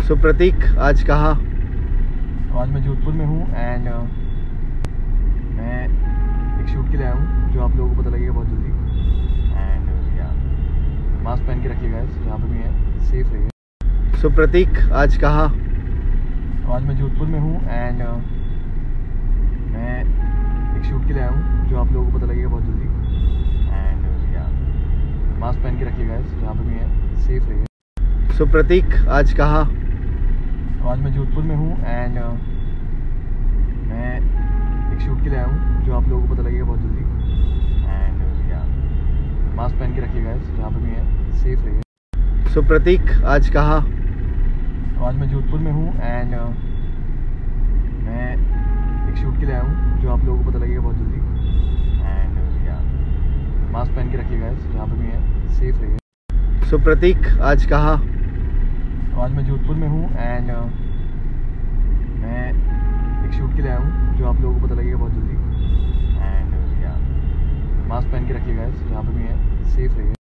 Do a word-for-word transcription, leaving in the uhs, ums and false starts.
सो प्रतीक, आज कहाँ? आज मैं जोधपुर में हूँ एंड मैं एक शूट के लिए आया हूँ जो आप लोगों को पता लगेगा बहुत जल्दी। एंड या मास्क पहन के रखिएगा, जहाँ पे भी है सेफ रहिए। सो प्रतीक, आज कहाँ? आज मैं जोधपुर में हूँ एंड मैं एक शूट के लिए आया हूँ जो आप लोगों को पता लगेगा बहुत जल्दी। एंड या मास्क पहन के रखिएगा, जहाँ पे भी है सेफ रहिए। सो प्रतीक, आज कहाँ? आज मैं जोधपुर में हूँ एंड मैं एक शूट के लिए आया हूँ जो आप लोगों को पता लगेगा बहुत जल्दी। एंड या मास्क पहन के रखिएगा, जहाँ पे भी है सेफ रहिए। सो प्रतीक, आज कहाँ? आज मैं जोधपुर में हूँ एंड मैं एक शूट के लिए आया हूँ जो आप लोगों को पता लगेगा बहुत जल्दी। एंड या मास्क पहन के रखिएगा, जहाँ पे भी है सेफ रहिए। सो प्रतीक, आज कहाँ? आज मैं जोधपुर में हूँ एंड मैं एक शूट के लिए आया हूँ जो आप लोगों को पता लगेगा बहुत जल्दी। एंड या मास्क पहन के रखिएगा, जहाँ पे भी है सेफ रहिए।